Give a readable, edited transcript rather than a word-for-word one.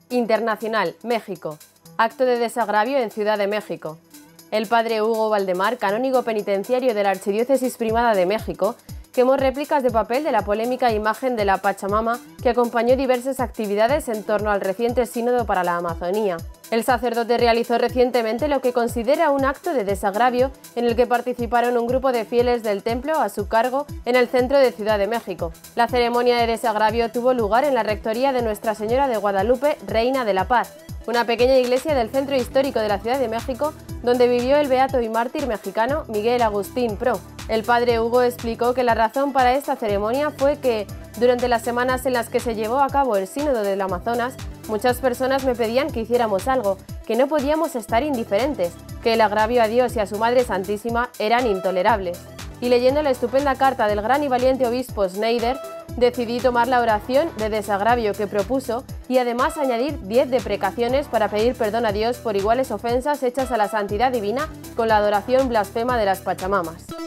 Internacional, México. Acto de desagravio en Ciudad de México. El padre Hugo Valdemar, canónigo penitenciario de la Archidiócesis Primada de México, quemó réplicas de papel de la polémica imagen de la Pachamama que acompañó diversas actividades en torno al reciente Sínodo para la Amazonía. El sacerdote realizó recientemente lo que considera un acto de desagravio en el que participaron un grupo de fieles del templo a su cargo en el centro de Ciudad de México. La ceremonia de desagravio tuvo lugar en la rectoría de Nuestra Señora de Guadalupe, Reina de la Paz, una pequeña iglesia del centro histórico de la Ciudad de México, donde vivió el beato y mártir mexicano Miguel Agustín Pro. El padre Hugo explicó que la razón para esta ceremonia fue que, durante las semanas en las que se llevó a cabo el Sínodo del Amazonas, muchas personas me pedían que hiciéramos algo, que no podíamos estar indiferentes, que el agravio a Dios y a su Madre Santísima eran intolerables. Y leyendo la estupenda carta del gran y valiente obispo Schneider, decidí tomar la oración de desagravio que propuso y además añadir 10 deprecaciones para pedir perdón a Dios por iguales ofensas hechas a la santidad divina con la adoración blasfema de las Pachamamas.